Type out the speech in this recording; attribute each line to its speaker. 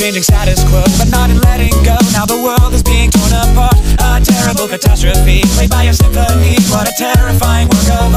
Speaker 1: changing status quo, but not in letting go. Now the world is being torn apart, a terrible catastrophe, played by a symphony. What a terrifying work of